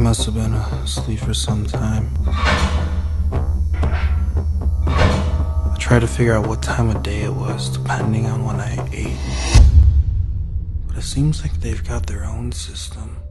must have been asleep for some time. I tried to figure out what time of day it was, depending on when I ate. But it seems like they've got their own system.